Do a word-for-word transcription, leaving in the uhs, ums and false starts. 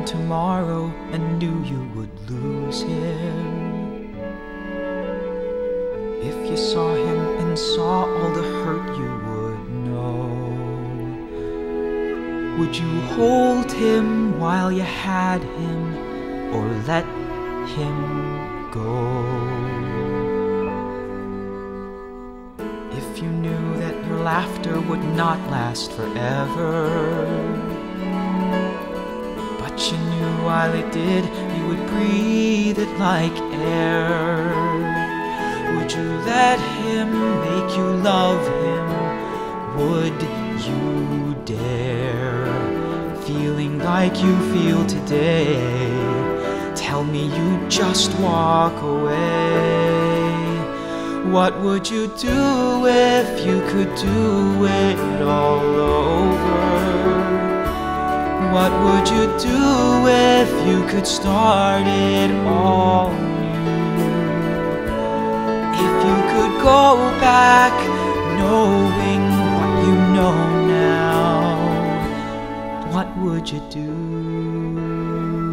tomorrow and knew you would lose him. If you saw him and saw all the hurt you would know, would you hold him while you had him, or let him go? If you knew that your laughter would not last forever, but you knew while it did, you would breathe it like air, would you let him make you love him? Would you dare? Feeling like you feel today, tell me you'd just walk away. What would you do if you could do it all over? What would you do if you could start it all new? If you could go back knowing what you know now, what would you do?